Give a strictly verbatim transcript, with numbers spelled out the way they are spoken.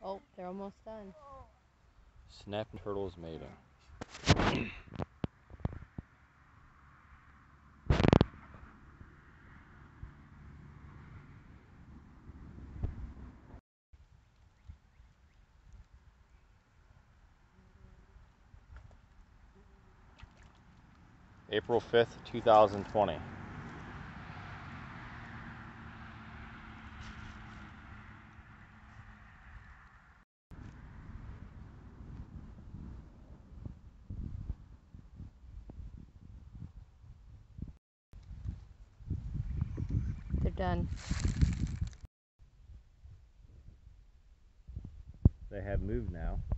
Oh, they're almost done. Snapping turtles mating. April fifth, two thousand twenty. They're done. They have moved now.